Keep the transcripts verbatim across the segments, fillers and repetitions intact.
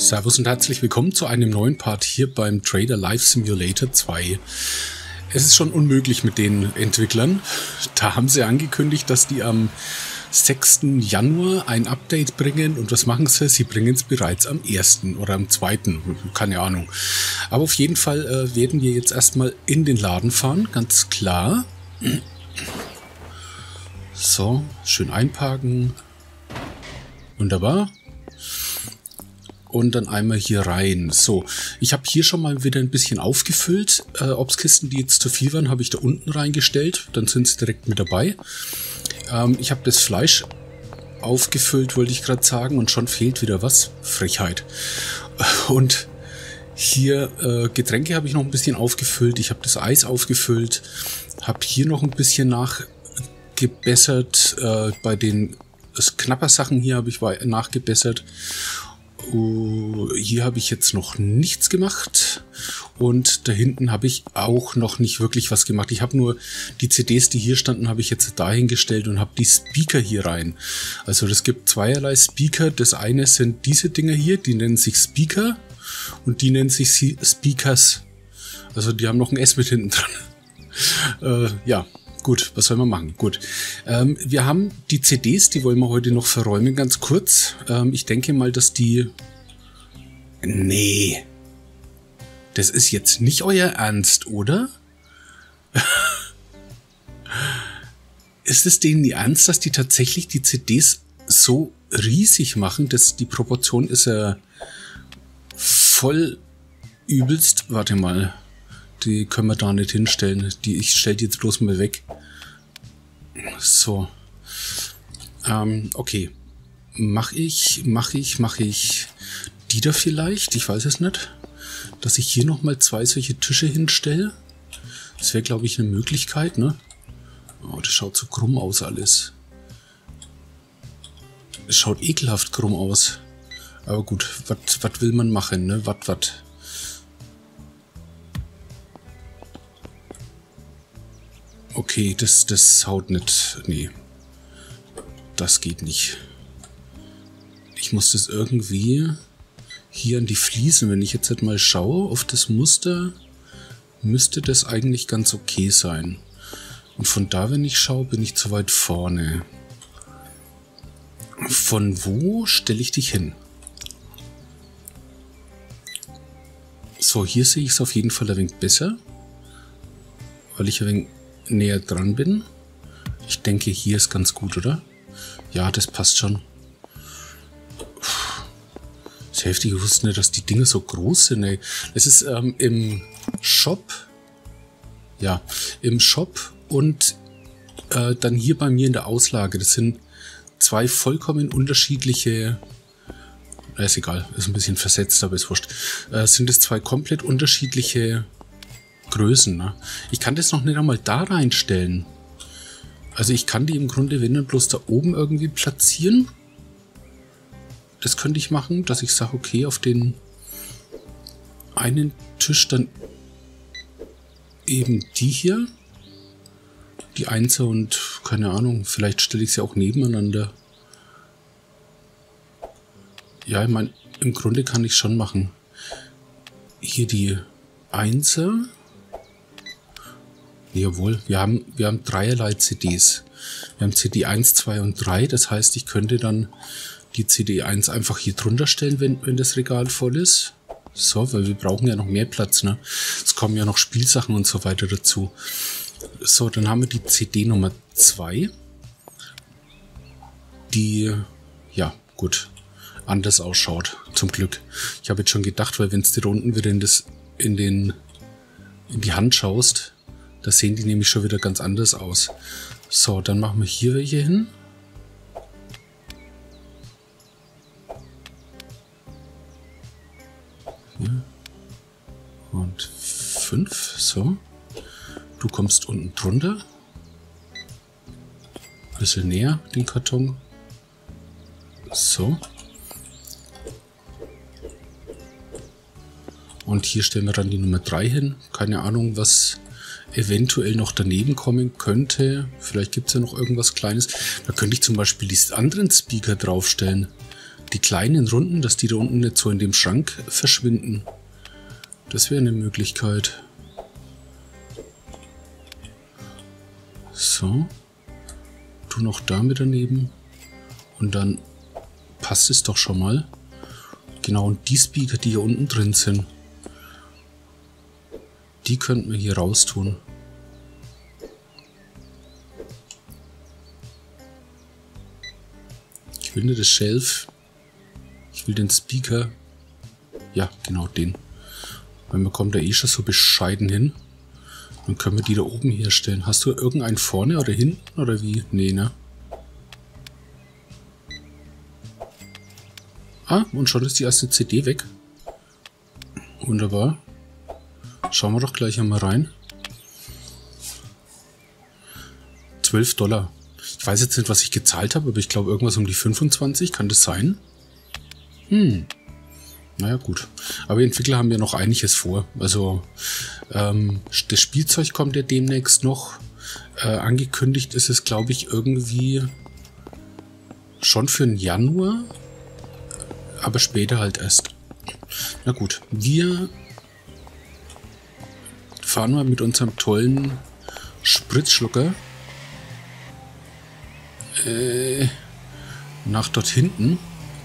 Servus und herzlich willkommen zu einem neuen Part hier beim Trader Life Simulator zwei. Es ist schon unmöglich mit den Entwicklern. Da haben sie angekündigt, dass die am sechsten Januar ein Update bringen. Und was machen sie? Sie bringen es bereits am ersten oder am zweiten Keine Ahnung. Aber auf jeden Fall äh, werden wir jetzt erstmal in den Laden fahren, ganz klar. So, schön einparken. Wunderbar. Und dann einmal hier rein. So, ich habe hier schon mal wieder ein bisschen aufgefüllt. Äh, Obstkisten, die jetzt zu viel waren, habe ich da unten reingestellt. Dann sind sie direkt mit dabei. Ähm, ich habe das Fleisch aufgefüllt, wollte ich gerade sagen. Und schon fehlt wieder was. Frechheit. Und hier äh, Getränke habe ich noch ein bisschen aufgefüllt. Ich habe das Eis aufgefüllt. Habe hier noch ein bisschen nachgebessert. Äh, bei den Knappersachen hier habe ich nachgebessert. Uh, hier habe ich jetzt noch nichts gemacht und da hinten habe ich auch noch nicht wirklich was gemacht. Ich habe nur die C Ds, die hier standen, habe ich jetzt dahingestellt und habe die Speaker hier rein. Also es gibt zweierlei Speaker. Das eine sind diese Dinger hier, die nennen sich Speaker und die nennen sich Speakers. Also die haben noch ein S mit hinten dran. äh, ja. Gut, was soll man machen? Gut. Ähm, wir haben die C Ds, die wollen wir heute noch verräumen, ganz kurz. Ähm, ich denke mal, dass die... Nee. Das ist jetzt nicht euer Ernst, oder? Ist es denen nie ernst, dass die tatsächlich die C Ds so riesig machen, dass die Proportion ist ja äh, voll übelst... Warte mal. Die können wir da nicht hinstellen. Die, ich stelle die jetzt bloß mal weg. So. Ähm, okay. Mach ich, mach ich, mach ich die da vielleicht? Ich weiß es nicht. Dass ich hier nochmal zwei solche Tische hinstelle. Das wäre, glaube ich, eine Möglichkeit, ne? Oh, das schaut so krumm aus alles. Es schaut ekelhaft krumm aus. Aber gut, was will man machen, ne? Was, was? Okay, das, das haut nicht. Nee. Das geht nicht. Ich muss das irgendwie hier an die Fliesen. Wenn ich jetzt halt mal schaue auf das Muster, müsste das eigentlich ganz okay sein. Und von da, wenn ich schaue, bin ich zu weit vorne. Von wo stelle ich dich hin? So, hier sehe ich es auf jeden Fall ein wenig besser. Weil ich ein wenig näher dran bin. Ich denke, hier ist ganz gut, oder? Ja, das passt schon. Das ist heftig, ich wusste nicht, dass die Dinge so groß sind, ey. Es ist ähm, im Shop. Ja, im Shop und äh, dann hier bei mir in der Auslage. Das sind zwei vollkommen unterschiedliche... Ist egal, ist ein bisschen versetzt, aber ist wurscht. Äh, sind es zwei komplett unterschiedliche Größen, ne? Ich kann das noch nicht einmal da reinstellen. Also ich kann die im Grunde, wenn dann bloß da oben irgendwie platzieren. Das könnte ich machen, dass ich sage, okay, auf den einen Tisch dann eben die hier. Die Einser und keine Ahnung, vielleicht stelle ich sie auch nebeneinander. Ja, ich meine, im Grunde kann ich schon machen. Hier die Einser. Jawohl, wir haben, wir haben dreierlei C Ds. Wir haben C D eins, zwei und drei. Das heißt, ich könnte dann die C D eins einfach hier drunter stellen, wenn, wenn das Regal voll ist. So, weil wir brauchen ja noch mehr Platz, ne? Es kommen ja noch Spielsachen und so weiter dazu. So, dann haben wir die C D Nummer zwei. Die, ja, gut, anders ausschaut. Zum Glück. Ich habe jetzt schon gedacht, weil wenn es dir unten wieder in, das, in, den, in die Hand schaust, da sehen die nämlich schon wieder ganz anders aus. So, dann machen wir hier welche hin. Hier. Und fünf. So. Du kommst unten drunter. Ein bisschen näher, den Karton. So. Und hier stellen wir dann die Nummer drei hin. Keine Ahnung, was eventuell noch daneben kommen könnte. Vielleicht gibt es ja noch irgendwas Kleines. Da könnte ich zum Beispiel die anderen Speaker draufstellen. die kleinen Runden, dass die da unten nicht so in dem Schrank verschwinden. Das wäre eine Möglichkeit. So. Tu noch da mit daneben. Und dann passt es doch schon mal. Genau, und die Speaker, die hier unten drin sind, die könnten wir hier raus tun. Ich will nicht das Shelf. Ich will den Speaker. Ja, genau den. Weil man kommt da eh schon so bescheiden hin. Dann können wir die da oben herstellen. Hast du irgendeinen vorne oder hinten oder wie? Nee, ne? Ah, und schon ist die erste C D weg. Wunderbar. Schauen wir doch gleich einmal rein. zwölf Dollar. Ich weiß jetzt nicht, was ich gezahlt habe, aber ich glaube irgendwas um die fünfundzwanzig. Kann das sein? Hm. Naja, gut. Aber die Entwickler haben ja noch einiges vor. Also, ähm, das Spielzeug kommt ja demnächst noch. Äh, angekündigt ist es, glaube ich, irgendwie schon für den Januar. Aber später halt erst. Na gut, wir fahren mal mit unserem tollen Spritzschlucker äh, nach dort hinten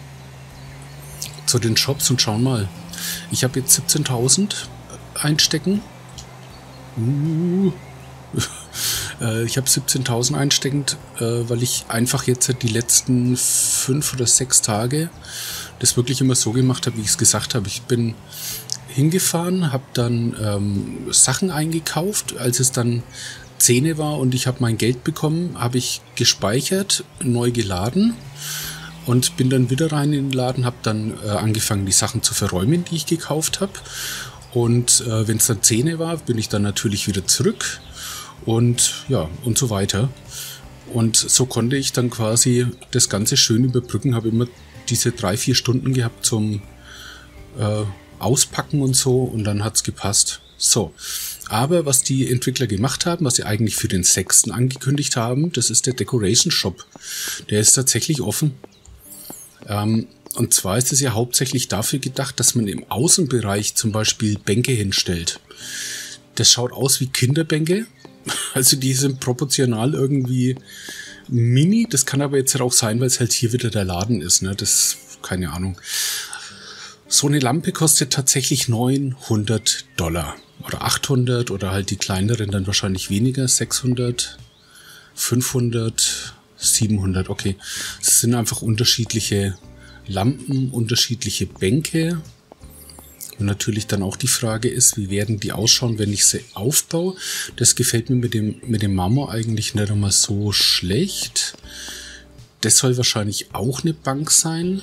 zu den Shops und schauen mal. Ich habe jetzt siebzehntausend einstecken. Uh. äh, ich habe siebzehntausend einsteckend, äh, weil ich einfach jetzt die letzten fünf oder sechs Tage das wirklich immer so gemacht habe, wie ich es gesagt habe. Ich bin hingefahren, habe dann ähm, Sachen eingekauft. Als es dann zehn war und ich habe mein Geld bekommen, habe ich gespeichert, neu geladen und bin dann wieder rein in den Laden, habe dann äh, angefangen, die Sachen zu verräumen, die ich gekauft habe. Und äh, wenn es dann zehn war, bin ich dann natürlich wieder zurück und ja, und so weiter. Und so konnte ich dann quasi das Ganze schön überbrücken, habe immer diese drei, vier Stunden gehabt zum äh, Auspacken und so und dann hat's gepasst. So, aber was die Entwickler gemacht haben, was sie eigentlich für den sechsten angekündigt haben, das ist der Decoration Shop. Der ist tatsächlich offen. Ähm, und zwar ist es ja hauptsächlich dafür gedacht, dass man im Außenbereich zum Beispiel Bänke hinstellt. Das schaut aus wie Kinderbänke. Also die sind proportional irgendwie mini. Das kann aber jetzt auch sein, weil es halt hier wieder der Laden ist. Ne? Das, keine Ahnung. So eine Lampe kostet tatsächlich neunhundert Dollar. Oder achthundert oder halt die kleineren dann wahrscheinlich weniger. sechshundert, fünfhundert, siebenhundert. Okay, es sind einfach unterschiedliche Lampen, unterschiedliche Bänke. Und natürlich dann auch die Frage ist, wie werden die ausschauen, wenn ich sie aufbaue. Das gefällt mir mit dem, mit dem Marmor eigentlich nicht einmal so schlecht. Das soll wahrscheinlich auch eine Bank sein.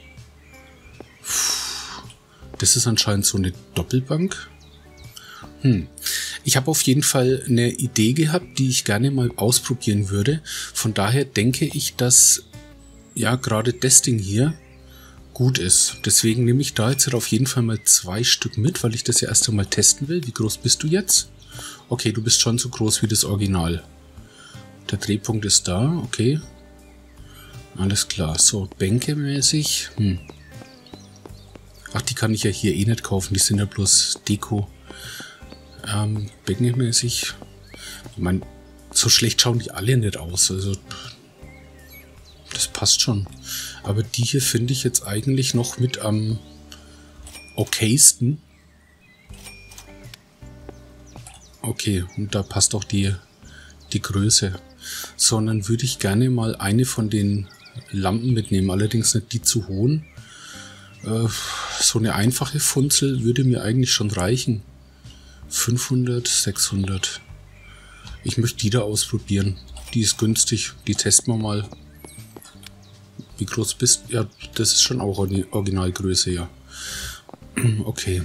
Das ist anscheinend so eine Doppelbank. Hm. Ich habe auf jeden Fall eine Idee gehabt, die ich gerne mal ausprobieren würde. Von daher denke ich, dass ja gerade das Ding hier gut ist. Deswegen nehme ich da jetzt auf jeden Fall mal zwei Stück mit, weil ich das ja erst einmal testen will. Wie groß bist du jetzt? Okay, du bist schon so groß wie das Original. Der Drehpunkt ist da, okay. Alles klar. So, Bänke mäßig. Hm. Ach, die kann ich ja hier eh nicht kaufen. Die sind ja bloß Deko. Ähm, Bänkemäßig. Ich meine, so schlecht schauen die alle nicht aus. Also, das passt schon. Aber die hier finde ich jetzt eigentlich noch mit am okaysten. Okay, und da passt auch die, die Größe. Sondern würde ich gerne mal eine von den Lampen mitnehmen. Allerdings nicht die zu hohen. Äh, so eine einfache Funzel würde mir eigentlich schon reichen. fünfhundert, sechshundert. Ich möchte die da ausprobieren. Die ist günstig. Die testen wir mal. Wie groß bist du? Ja, das ist schon auch eine Originalgröße, ja. Okay.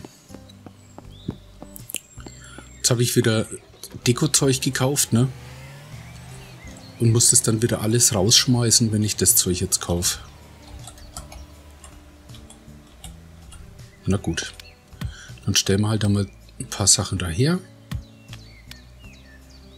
Jetzt habe ich wieder Dekozeug gekauft, ne? Und muss das dann wieder alles rausschmeißen, wenn ich das Zeug jetzt kaufe. Na gut. Dann stellen wir halt einmal ein paar Sachen daher.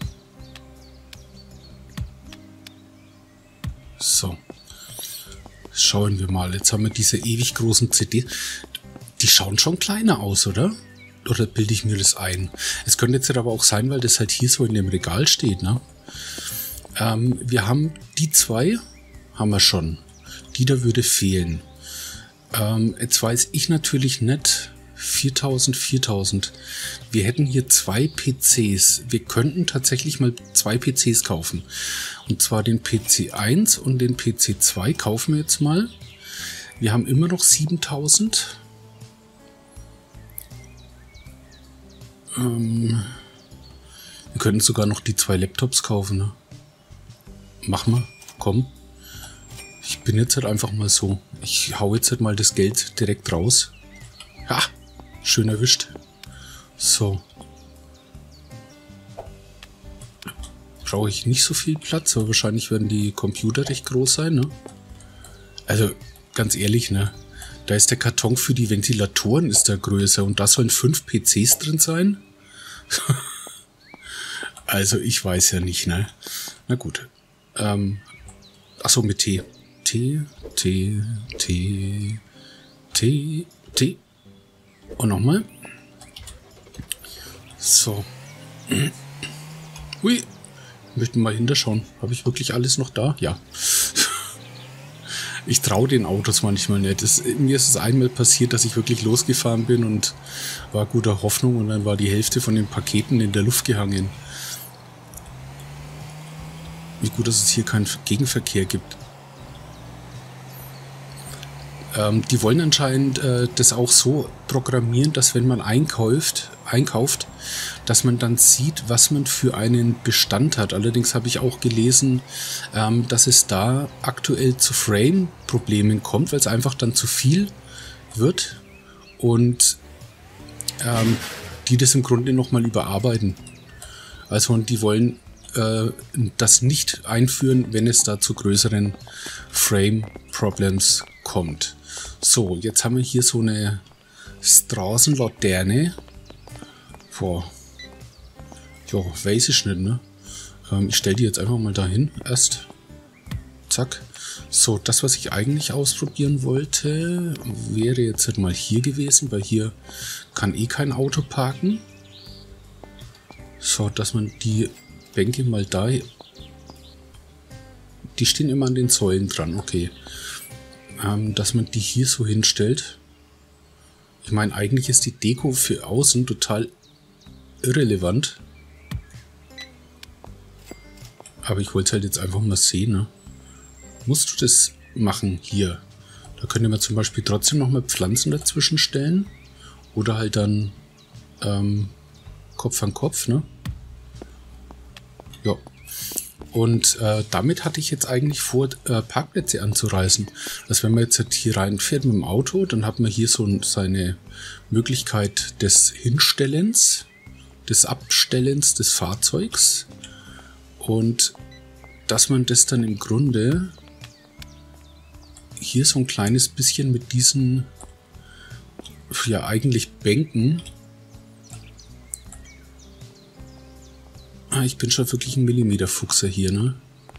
So. Schauen wir mal. Jetzt haben wir diese ewig großen C D. Die schauen schon kleiner aus, oder? Oder bilde ich mir das ein? Es könnte jetzt aber auch sein, weil das halt hier so in dem Regal steht, ne? Ähm, wir haben die zwei, haben wir schon. Die da würde fehlen. Ähm, jetzt weiß ich natürlich nicht, viertausend, viertausend. Wir hätten hier zwei P Cs. Wir könnten tatsächlich mal zwei P Cs kaufen. Und zwar den P C eins und den P C zwei kaufen wir jetzt mal. Wir haben immer noch siebentausend. Ähm, wir könnten sogar noch die zwei Laptops kaufen, ne? Mach mal, komm. Ich bin jetzt halt einfach mal so. Ich hau jetzt halt mal das Geld direkt raus. Ja, schön erwischt. So. Brauche ich nicht so viel Platz, aber wahrscheinlich werden die Computer recht groß sein, ne? Also, ganz ehrlich, ne? Da ist der Karton für die Ventilatoren ist da größer und da sollen fünf P Cs drin sein. Also, ich weiß ja nicht, ne? Na gut. Ähm, achso, mit T. T, T, T, T, T. Und nochmal. So. Hui. Möchten mal hinterschauen. Habe ich wirklich alles noch da? Ja. Ich traue den Autos manchmal nicht. Das, mir ist es einmal passiert, dass ich wirklich losgefahren bin und war guter Hoffnung und dann war die Hälfte von den Paketen in der Luft gehangen. Wie gut, dass es hier keinen Gegenverkehr gibt. Ähm, die wollen anscheinend äh, das auch so programmieren, dass wenn man einkauft, einkauft, dass man dann sieht, was man für einen Bestand hat. Allerdings habe ich auch gelesen, ähm, dass es da aktuell zu Frame-Problemen kommt, weil es einfach dann zu viel wird und ähm, die das im Grunde nochmal überarbeiten. Also und die wollen äh, das nicht einführen, wenn es da zu größeren Frame-Problems kommt. So, jetzt haben wir hier so eine Straßenlaterne. Boah. Ja, weiß ich nicht, ne? Ähm, ich stelle die jetzt einfach mal dahin. Erst. Zack. So, das, was ich eigentlich ausprobieren wollte, wäre jetzt halt mal hier gewesen, weil hier kann eh kein Auto parken. So, dass man die Bänke mal da... Die stehen immer an den Säulen dran, okay. Ähm, dass man die hier so hinstellt. Ich meine, eigentlich ist die Deko für außen total irrelevant. Aber ich wollte halt jetzt einfach mal sehen, ne? Musst du das machen hier? Da könnte man zum Beispiel trotzdem noch mal Pflanzen dazwischen stellen. Oder halt dann ähm, Kopf an Kopf, ne? Ja. Und äh, damit hatte ich jetzt eigentlich vor, äh, Parkplätze anzureißen. Also wenn man jetzt halt hier reinfährt mit dem Auto, dann hat man hier so seine Möglichkeit des Hinstellens, des Abstellens des Fahrzeugs. Und dass man das dann im Grunde hier so ein kleines bisschen mit diesen, ja eigentlich Bänken. Ah, ich bin schon wirklich ein Millimeter-Fuchser hier, ne?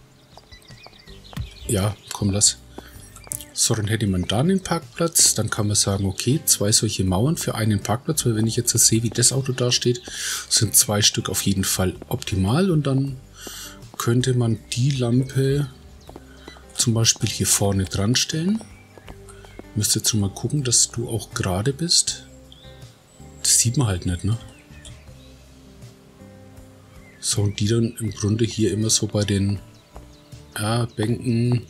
Ja, komm, lass. So, dann hätte man da einen Parkplatz. Dann kann man sagen, okay, zwei solche Mauern für einen Parkplatz. Weil wenn ich jetzt sehe, wie das Auto da steht, sind zwei Stück auf jeden Fall optimal. Und dann könnte man die Lampe zum Beispiel hier vorne dran stellen. Müsste jetzt mal gucken, dass du auch gerade bist. Das sieht man halt nicht, ne? So, und die dann im Grunde hier immer so bei den ja, Bänken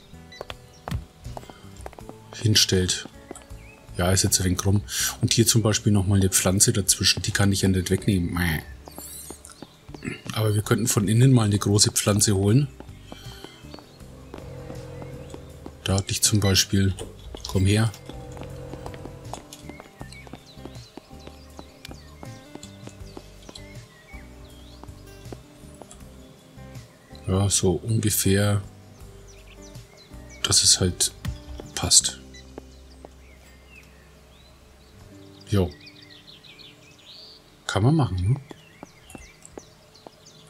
hinstellt. Ja, ist jetzt ein wenig krumm. Und hier zum Beispiel nochmal eine Pflanze dazwischen, die kann ich ja nicht wegnehmen. Aber wir könnten von innen mal eine große Pflanze holen. Da hatte ich zum Beispiel, komm her. Ja, so ungefähr, dass es halt passt. Jo. Kann man machen, ne?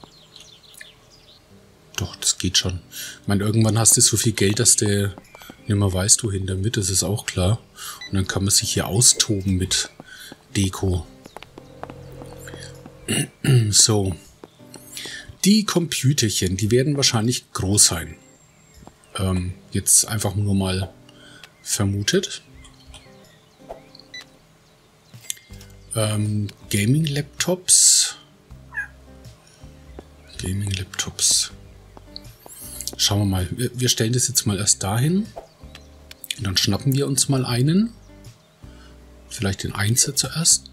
Doch, das geht schon. Ich meine, irgendwann hast du so viel Geld, dass du eine nimmer weißt, wohin damit, das ist auch klar. Und dann kann man sich hier austoben mit Deko. So. Die Computerchen, die werden wahrscheinlich groß sein. Ähm, jetzt einfach nur mal vermutet. Ähm, Gaming-Laptops. Gaming-Laptops. Schauen wir mal. Wir, wir stellen das jetzt mal erst dahin. Und dann schnappen wir uns mal einen. Vielleicht den Einser zuerst.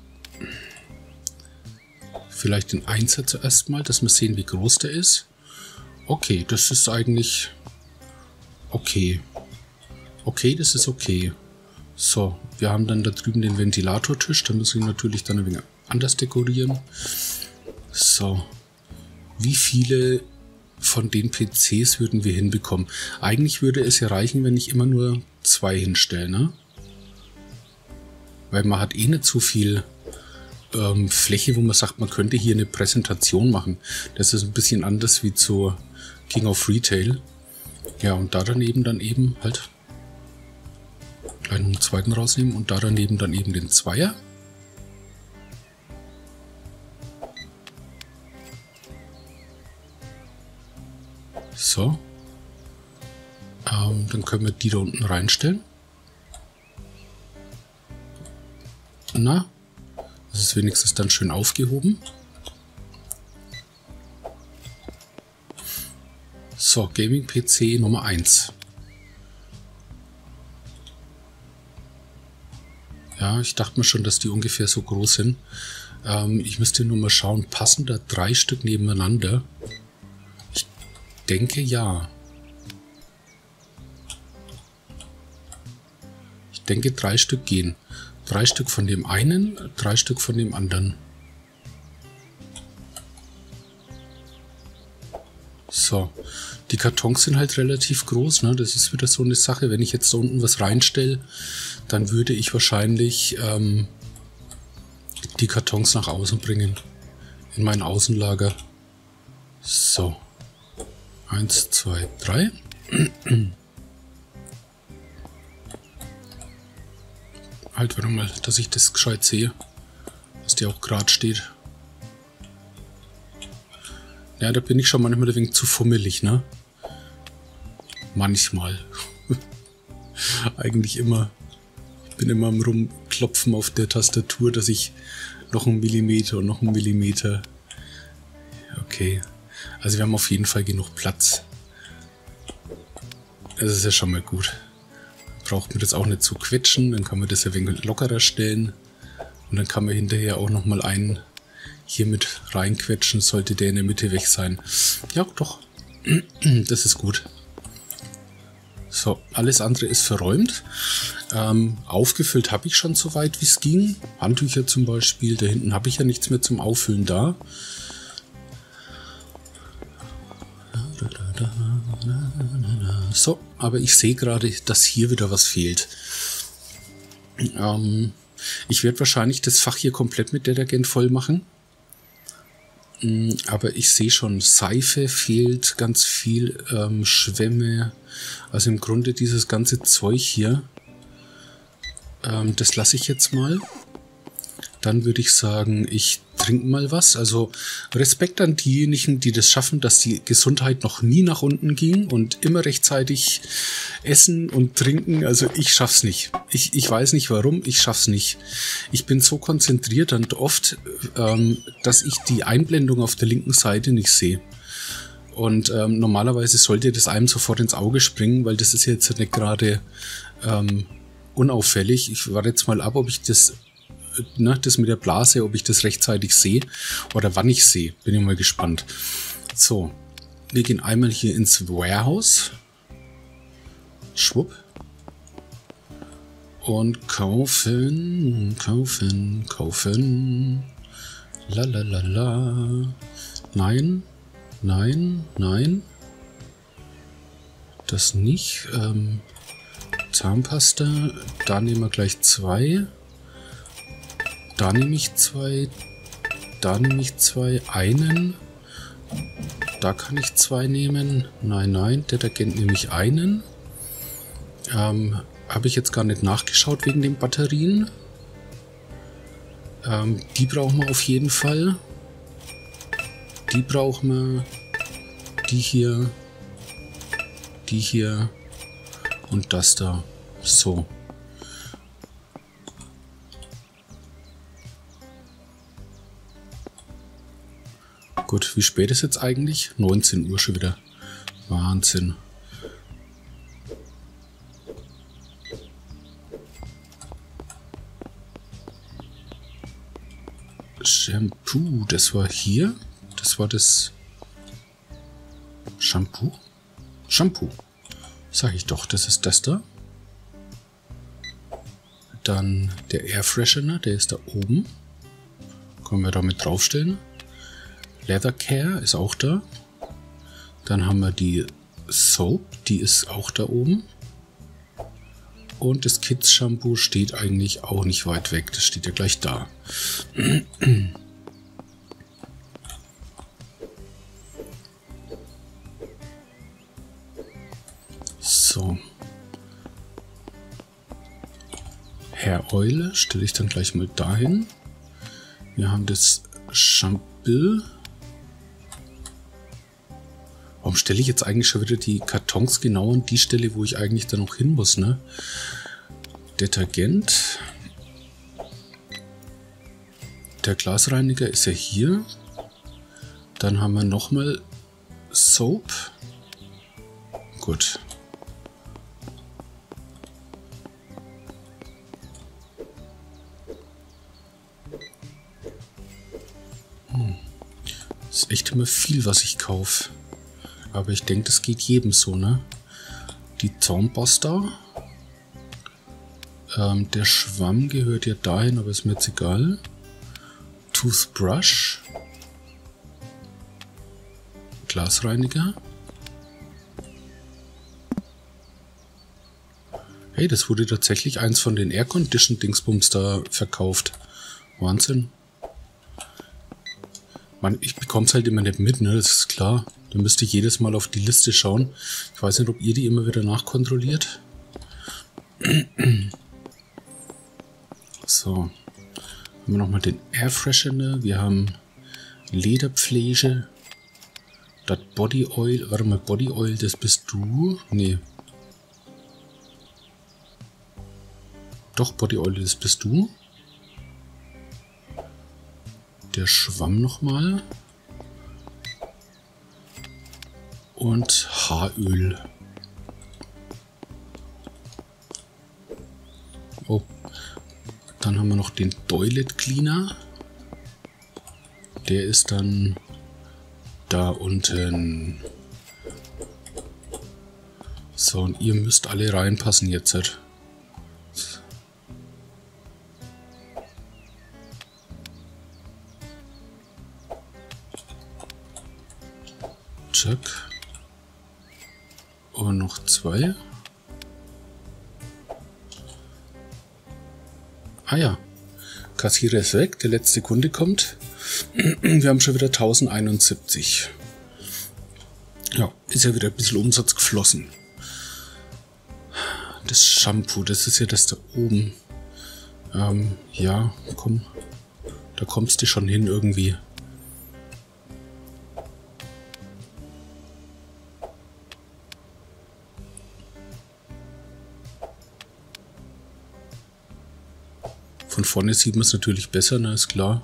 Vielleicht den Einser zuerst mal, dass wir sehen, wie groß der ist. Okay, das ist eigentlich okay. Okay, das ist okay. So, wir haben dann da drüben den Ventilatortisch. Da müssen wir natürlich dann ein wenig anders dekorieren. So. Wie viele von den P Cs würden wir hinbekommen? Eigentlich würde es ja reichen, wenn ich immer nur zwei hinstelle, ne? Weil man hat eh nicht so viel ähm, Fläche, wo man sagt, man könnte hier eine Präsentation machen. Das ist ein bisschen anders wie zu King of Retail. Ja, und da daneben dann eben halt gleich noch einen zweiten rausnehmen und da daneben dann eben den Zweier. So. Ähm, dann können wir die da unten reinstellen. Na, das ist wenigstens dann schön aufgehoben. So, Gaming-P C Nummer eins. Ja, ich dachte mir schon, dass die ungefähr so groß sind. Ähm, ich müsste nur mal schauen, passen da drei Stück nebeneinander? Ich denke ja. Ich denke, drei Stück gehen. Drei Stück von dem einen, drei Stück von dem anderen. So, die Kartons sind halt relativ groß, ne? Das ist wieder so eine Sache. Wenn ich jetzt da unten was reinstelle, dann würde ich wahrscheinlich ähm, die Kartons nach außen bringen. In mein Außenlager. So. Eins, zwei, drei. Halt, warte mal, dass ich das gescheit sehe. Dass der auch gerade steht. Ja, da bin ich schon manchmal ein wenig zu fummelig, ne? Manchmal. Eigentlich immer. Ich bin immer am Rumklopfen auf der Tastatur, dass ich noch einen Millimeter und noch einen Millimeter. Okay. Also wir haben auf jeden Fall genug Platz. Das ist ja schon mal gut. Braucht man das auch nicht zu quetschen, dann kann man das ja ein wenig lockerer stellen. Und dann kann man hinterher auch nochmal einen hier mit reinquetschen, sollte der in der Mitte weg sein. Ja, doch. Das ist gut. So, alles andere ist verräumt. Ähm, aufgefüllt habe ich schon so weit, wie es ging. Handtücher zum Beispiel. Da hinten habe ich ja nichts mehr zum Auffüllen da. So, aber ich sehe gerade, dass hier wieder was fehlt. Ähm, ich werde wahrscheinlich das Fach hier komplett mit Detergent voll machen. Aber ich sehe schon, Seife fehlt ganz viel, ähm, Schwämme. Also im Grunde dieses ganze Zeug hier, ähm, das lasse ich jetzt mal. Dann würde ich sagen, ich trinke mal was. Also Respekt an diejenigen, die das schaffen, dass die Gesundheit noch nie nach unten ging und immer rechtzeitig essen und trinken. Also ich schaff's nicht. Ich, ich weiß nicht warum, ich schaff's nicht. Ich bin so konzentriert und oft, ähm, dass ich die Einblendung auf der linken Seite nicht sehe. Und ähm, normalerweise sollte das einem sofort ins Auge springen, weil das ist jetzt nicht gerade ähm, unauffällig. Ich warte jetzt mal ab, ob ich das... Ne, das mit der Blase, ob ich das rechtzeitig sehe oder wann ich sehe. Bin ich mal gespannt. So, wir gehen einmal hier ins Warehouse. Schwupp. Und kaufen, kaufen, kaufen. La la la la. Nein, nein, nein. Das nicht. Ähm, Zahnpasta. Da nehmen wir gleich zwei. Da nehme ich zwei, da nehme ich zwei, einen, da kann ich zwei nehmen, nein, nein, Detergent nehme ich einen, Ähm, habe ich jetzt gar nicht nachgeschaut wegen den Batterien. Ähm, die brauchen wir auf jeden Fall. Die brauchen wir. Die hier. Die hier. Und das da. So. Gut, wie spät ist jetzt eigentlich? neunzehn Uhr schon wieder. Wahnsinn. Shampoo, das war hier. Das war das Shampoo. Shampoo. Sag ich doch, das ist das da. Dann der Air Freshener, der ist da oben. Können wir damit draufstellen. Leather Care ist auch da. Dann haben wir die Soap, die ist auch da oben. Und das Kids Shampoo steht eigentlich auch nicht weit weg. Das steht ja gleich da. So. Hair Oil stelle ich dann gleich mal dahin. Wir haben das Shampoo. Warum stelle ich jetzt eigentlich schon wieder die Kartons genau an die Stelle, wo ich eigentlich da noch hin muss, ne? Detergent. Der Glasreiniger ist ja hier. Dann haben wir nochmal Soap. Gut. Hm. Ist echt immer viel, was ich kaufe. Aber ich denke, das geht jedem so, ne? Die Zahnpasta. Ähm, der Schwamm gehört ja dahin, aber ist mir jetzt egal. Toothbrush. Glasreiniger. Hey, das wurde tatsächlich eins von den Air-Condition-Dingsbums da verkauft. Wahnsinn. Man, ich bekomme es halt immer nicht mit, ne? Das ist klar. Da müsste ich jedes Mal auf die Liste schauen. Ich weiß nicht, ob ihr die immer wieder nachkontrolliert. So. Haben wir nochmal den Air Freshener. Wir haben Lederpflege. Das Body Oil. Warte mal, Body Oil, das bist du? Nee. Doch, Body Oil, das bist du. Der Schwamm nochmal. Und Haaröl. Oh. Dann haben wir noch den Toilet Cleaner. Der ist dann da unten. So, und ihr müsst alle reinpassen jetzt. Check. Und noch zwei. Ah ja. Kassierer ist weg. Der letzte Kunde kommt. Wir haben schon wieder tausendeinundsiebzig. Ja, ist ja wieder ein bisschen Umsatz geflossen. Das Shampoo, das ist ja das da oben. Ähm, ja, komm. Da kommst du schon hin irgendwie. Von vorne sieht man es natürlich besser, na, ist klar.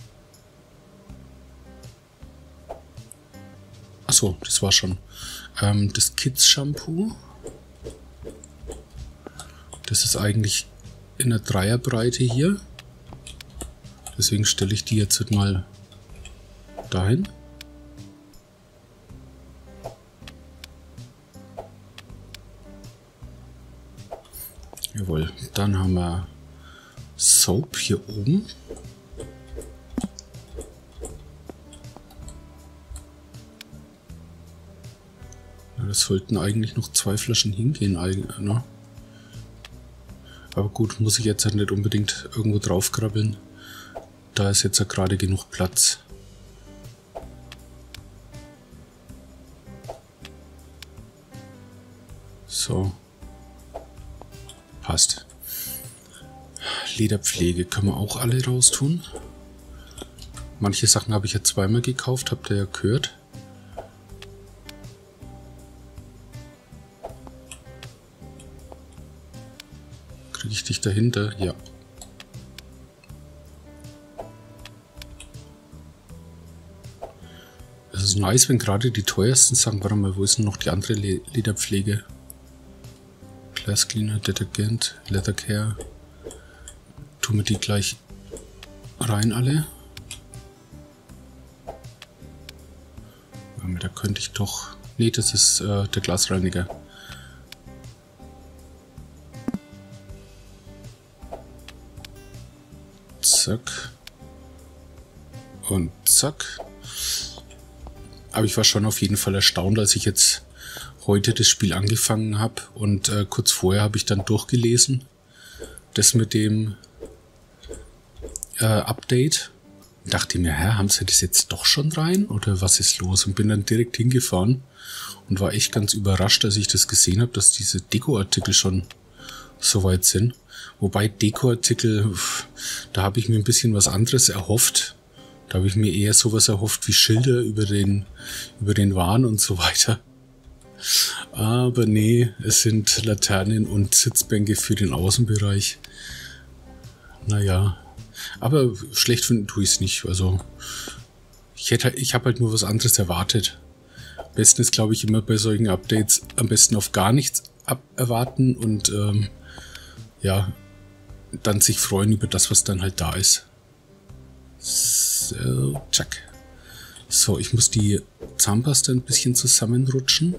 Achso, das war schon. Ähm, das Kids Shampoo. Das ist eigentlich in der Dreierbreite hier. Deswegen stelle ich die jetzt mal dahin. Jawohl, dann haben wir Soap hier oben. Ja, das sollten eigentlich noch zwei Flaschen hingehen, ne? Aber gut, muss ich jetzt halt nicht unbedingt irgendwo drauf krabbeln. Da ist jetzt ja gerade genug Platz. So. passt. Lederpflege können wir auch alle raus tun. Manche Sachen habe ich ja zweimal gekauft, habt ihr ja gehört. Kriege ich dich dahinter? Ja. Es ist nice, wenn gerade die teuersten Sachen, warte mal, wo ist denn noch die andere Le Lederpflege? Glass Cleaner, Detergent, Leather Care. Tun wir die gleich rein alle. Da könnte ich doch... Nee, das ist äh, der Glasreiniger. Zack. Und zack. Aber ich war schon auf jeden Fall erstaunt, als ich jetzt heute das Spiel angefangen habe. Und äh, kurz vorher habe ich dann durchgelesen. Das mit dem äh, Update. Dachte mir, hä, haben sie das jetzt doch schon rein? Oder was ist los? Und bin dann direkt hingefahren und war echt ganz überrascht, als ich das gesehen habe, dass diese Dekoartikel schon so weit sind. Wobei Dekoartikel, da habe ich mir ein bisschen was anderes erhofft. Da habe ich mir eher sowas erhofft wie Schilder über den, über den Waren und so weiter. Aber nee, es sind Laternen und Sitzbänke für den Außenbereich. Naja, aber schlecht finden tue ich es nicht. Also ich hätte, ich habe halt nur was anderes erwartet. Am besten ist, glaube ich, immer bei solchen Updates am besten auf gar nichts ab erwarten und ähm, ja, dann sich freuen über das, was dann halt da ist. So, tschack. So, ich muss die Zahnpasta ein bisschen zusammenrutschen.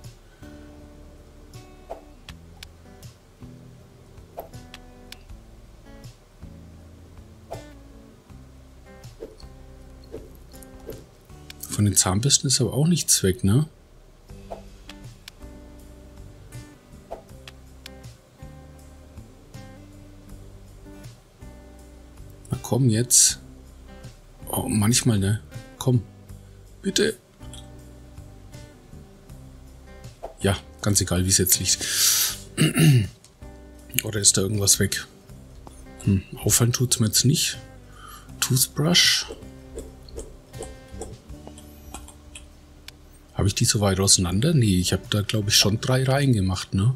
Von den Zahnbürsten ist aber auch nichts weg, ne? Na komm jetzt. Oh, manchmal, ne? Komm. Bitte. Ja, ganz egal, wie es jetzt liegt. Oder ist da irgendwas weg? Hm, auffallen tut es mir jetzt nicht. Toothbrush. Habe ich die so weit auseinander? Nee, ich habe da, glaube ich, schon drei Reihen gemacht, ne?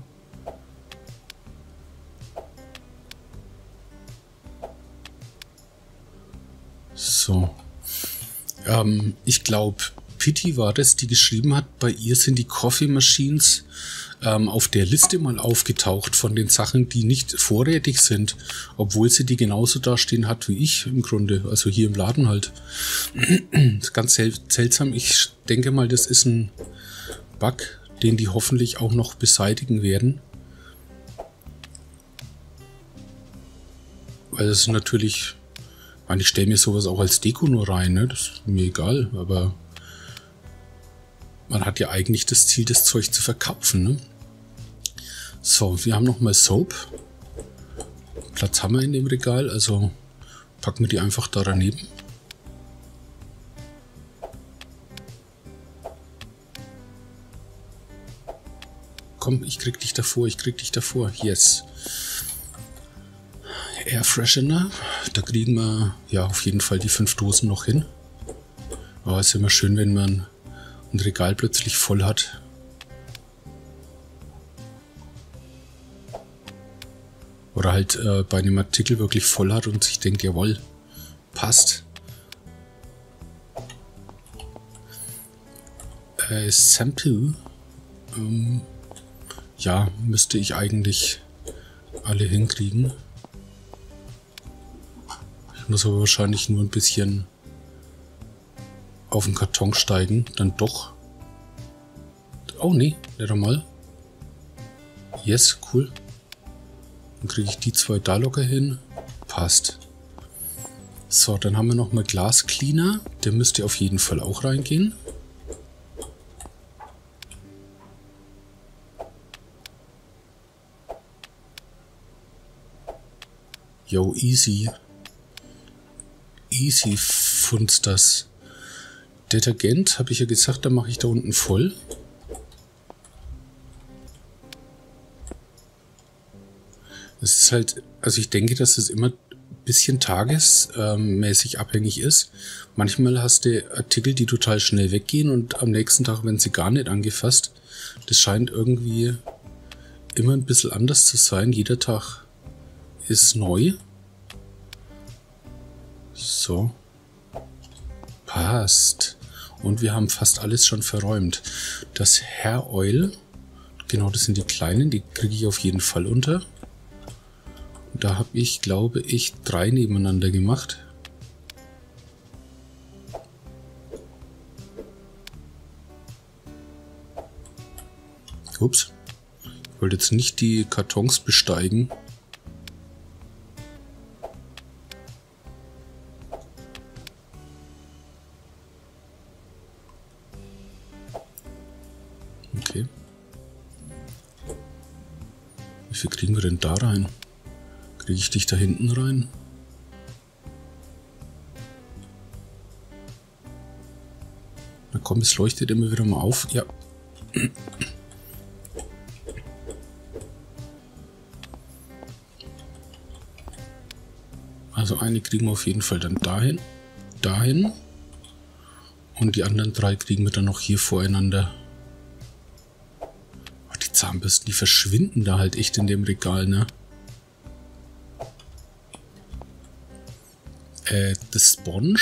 So. Ähm, ich glaube, Pitti war das, die geschrieben hat, bei ihr sind die Coffee Machines ähm, auf der Liste mal aufgetaucht von den Sachen, die nicht vorrätig sind, obwohl sie die genauso dastehen hat wie ich im Grunde, also hier im Laden halt. Ganz sel seltsam, ich denke mal, das ist ein Bug, den die hoffentlich auch noch beseitigen werden. Weil es natürlich... Ich meine, ich stelle mir sowas auch als Deko nur rein, ne? Das ist mir egal, aber man hat ja eigentlich das Ziel, das Zeug zu verkaufen, ne? So, wir haben nochmal Soap. Platz haben wir in dem Regal, also packen wir die einfach da daneben. Komm, ich krieg dich davor, ich krieg dich davor. Yes. Air Freshener, da kriegen wir ja auf jeden Fall die fünf Dosen noch hin. Aber es ist immer schön, wenn man ein Regal plötzlich voll hat. Oder halt äh, bei einem Artikel wirklich voll hat und sich denkt, jawohl, passt. Äh, Shampoo. Ähm, ja, müsste ich eigentlich alle hinkriegen. Ich muss aber wahrscheinlich nur ein bisschen auf den Karton steigen. Dann doch. Oh nee, nicht einmal. Yes, cool. Dann kriege ich die zwei da locker hin. Passt. So, dann haben wir nochmal Glass Cleaner. Der müsste auf jeden Fall auch reingehen. Yo, easy. Easy funzt das. Detergent, habe ich ja gesagt, da mache ich da unten voll. Es ist halt, also ich denke, dass es immer ein bisschen tagesmäßig abhängig ist. Manchmal hast du Artikel, die total schnell weggehen und am nächsten Tag werden sie gar nicht angefasst. Das scheint irgendwie immer ein bisschen anders zu sein. Jeder Tag ist neu. So. Passt. Und wir haben fast alles schon verräumt. Das Hair Oil, genau, das sind die kleinen, die kriege ich auf jeden Fall unter. Da habe ich, glaube ich, drei nebeneinander gemacht. Ups. Ich wollte jetzt nicht die Kartons besteigen. Okay. Wie viel kriegen wir denn da rein? Kriege ich dich da hinten rein? Na komm, es leuchtet immer wieder mal auf. Ja. Also eine kriegen wir auf jeden Fall dann dahin. Dahin. Und die anderen drei kriegen wir dann noch hier voreinander. Oh, die Zahnbürsten, die verschwinden da halt echt in dem Regal, ne? Äh, das Sponge.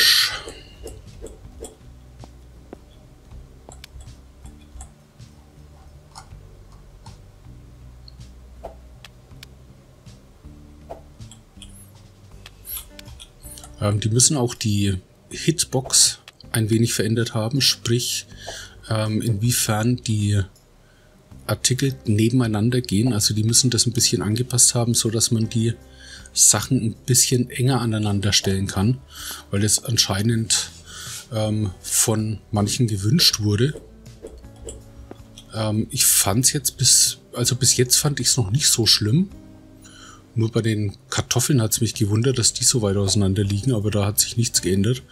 Ähm, die müssen auch die Hitbox ein wenig verändert haben, sprich ähm, inwiefern die Artikel nebeneinander gehen. Also die müssen das ein bisschen angepasst haben, so dass man die Sachen ein bisschen enger aneinander stellen kann, weil es anscheinend ähm, von manchen gewünscht wurde. Ähm, ich fand es jetzt bis, also bis jetzt fand ich es noch nicht so schlimm. Nur bei den Kartoffeln hat es mich gewundert, dass die so weit auseinander liegen, aber da hat sich nichts geändert.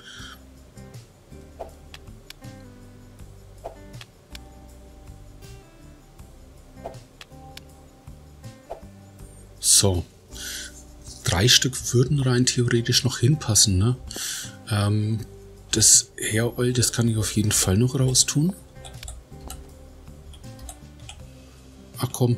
So. Drei Stück würden rein theoretisch noch hinpassen, ne? Ähm, das Hair Oil, das kann ich auf jeden Fall noch raustun. Ach komm.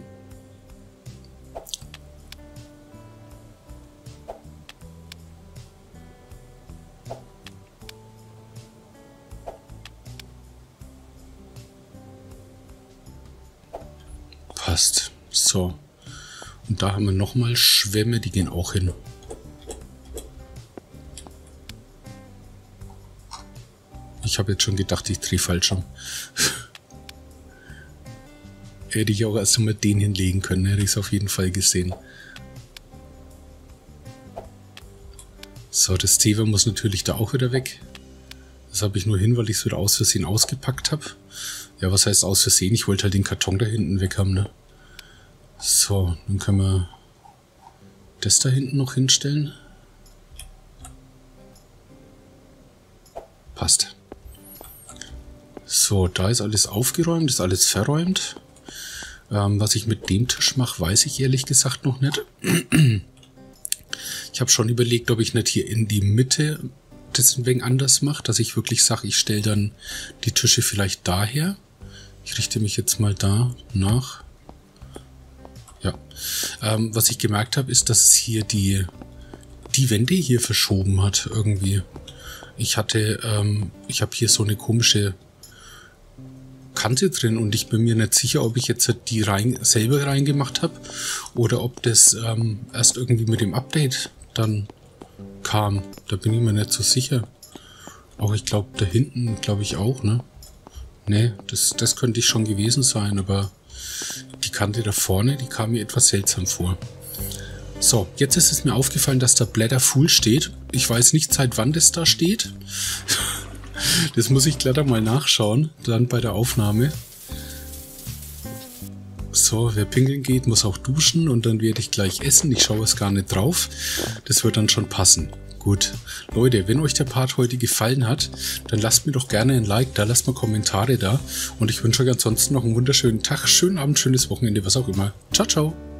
Passt. So. Und da haben wir nochmal Schwämme, die gehen auch hin. Ich habe jetzt schon gedacht, ich drehe falsch rum. Hätte ich auch erst einmal den hinlegen können, hätte ich es auf jeden Fall gesehen. So, das Zewa muss natürlich da auch wieder weg. Das habe ich nur hin, weil ich es wieder aus Versehen ausgepackt habe. Ja, was heißt aus Versehen? Ich wollte halt den Karton da hinten weg haben, ne? So, dann können wir das da hinten noch hinstellen. Passt. So, da ist alles aufgeräumt, ist alles verräumt. Ähm, was ich mit dem Tisch mache, weiß ich ehrlich gesagt noch nicht. Ich habe schon überlegt, ob ich nicht hier in die Mitte das ein wenig anders mache, dass ich wirklich sage, ich stelle dann die Tische vielleicht daher. Ich richte mich jetzt mal da nach. Ja, ähm, was ich gemerkt habe, ist, dass es hier die, die Wände hier verschoben hat irgendwie. Ich hatte, ähm, ich habe hier so eine komische Kante drin und ich bin mir nicht sicher, ob ich jetzt die rein, selber reingemacht habe oder ob das ähm, erst irgendwie mit dem Update dann kam. Da bin ich mir nicht so sicher. Auch ich glaube, da hinten glaube ich auch, ne? Ne, das, das könnte ich schon gewesen sein, aber die Kante da vorne, die kam mir etwas seltsam vor. So, jetzt ist es mir aufgefallen, dass da Blätter Full steht. Ich weiß nicht, seit wann das da steht. Das muss ich gleich mal nachschauen, dann bei der Aufnahme. So, wer pinkeln geht, muss auch duschen und dann werde ich gleich essen. Ich schaue es gar nicht drauf. Das wird dann schon passen. Gut, Leute, wenn euch der Part heute gefallen hat, dann lasst mir doch gerne ein Like da, lasst mal Kommentare da und ich wünsche euch ansonsten noch einen wunderschönen Tag, schönen Abend, schönes Wochenende, was auch immer. Ciao, ciao!